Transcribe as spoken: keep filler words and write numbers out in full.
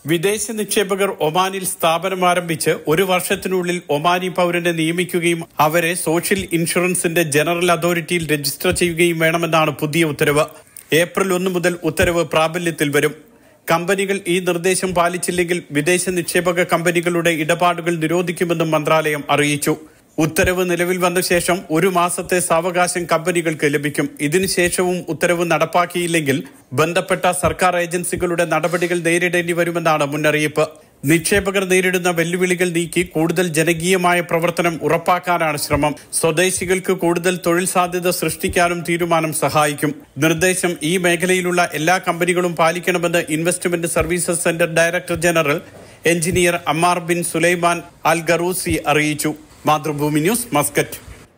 വിദേശ നിക്ഷേപകർ ഒമാനിൽ സ്ഥാപനം ആരംഭിച്ച് ഒരു വർഷത്തിനുള്ളിൽ ഒമാനി പൗരനെ നിയമിക്കുകയും അവരെ സോഷ്യൽ ഇൻഷുറൻസിന്റെ ജനറൽ അതോറിറ്റിയിൽ രജിസ്റ്റർ ചെയ്യുകയും വേണമെന്നാണ് പുതിയ ഉത്തരവ്. ഏപ്രിൽ ഒന്ന് മുതൽ ഉത്തരവ് പ്രാബല്യത്തിൽ വരും. കമ്പനികൾ ഈ നിർദ്ദേശം പാലിച്ചില്ലെങ്കിൽ വിദേശ നിക്ഷേപക കമ്പനികളുടെ ഇടപാടുകൾ നിരോധിക്കുമെന്നും മന്ത്രാലയം അറിയിച്ചു. ഉത്തരവ് നിലവിൽ വന്ന ശേഷം ഒരു മാസത്തെ സാവകാശം കമ്പനികൾക്ക് ലഭിക്കും. ഇതിനുശേഷവും ഉത്തരവ് നടപ്പാക്കിയില്ലെങ്കിൽ ബന്ധപ്പെട്ട സർക്കാർ ഏജൻസികളുടെ നടപടികൾ നേരിടേണ്ടി വരുമെന്നാണ് മുന്നറിയിപ്പ്. നിക്ഷേപകർ നേരിടുന്ന വെല്ലുവിളികൾ നീക്കി കൂടുതൽ ജനകീയമായ പ്രവർത്തനം ഉറപ്പാക്കാനാണ് ശ്രമം. സ്വദേശികൾക്ക് കൂടുതൽ തൊഴിൽ സാധ്യത സൃഷ്ടിക്കാനും തീരുമാനം സഹായിക്കും. നിർദ്ദേശം ഈ മേഖലയിലുള്ള എല്ലാ കമ്പനികളും പാലിക്കണമെന്ന് investment services centre director general engineer Ammar bin Sulaiman al Gharoosi അറിയിച്ചു. Mathrubhumi news, Muscat.